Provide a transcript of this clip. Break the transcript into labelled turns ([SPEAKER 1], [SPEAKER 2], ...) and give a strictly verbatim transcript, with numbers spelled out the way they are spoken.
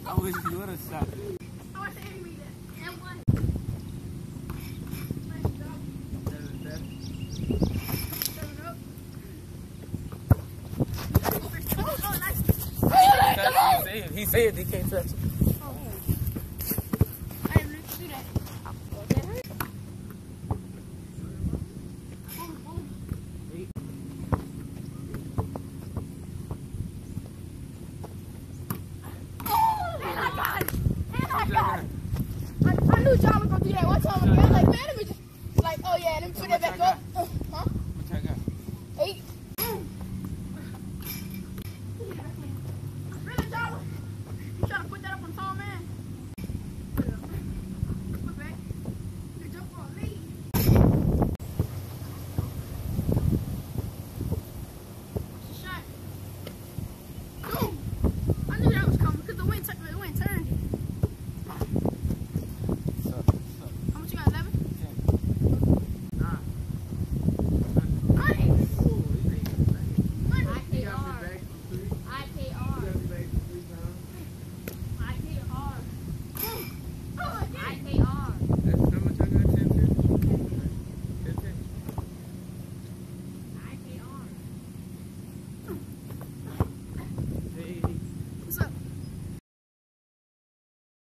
[SPEAKER 1] I wish you would have shot it.
[SPEAKER 2] I want to enemy that. And one.
[SPEAKER 1] He said he can't touch it.
[SPEAKER 2] Oh. I didn't really do that. Boom, boom. Oh, and I got it. And I got it. I, I knew John was going to do that one time. I was like, man, let me just, like, oh yeah, let me put that back up.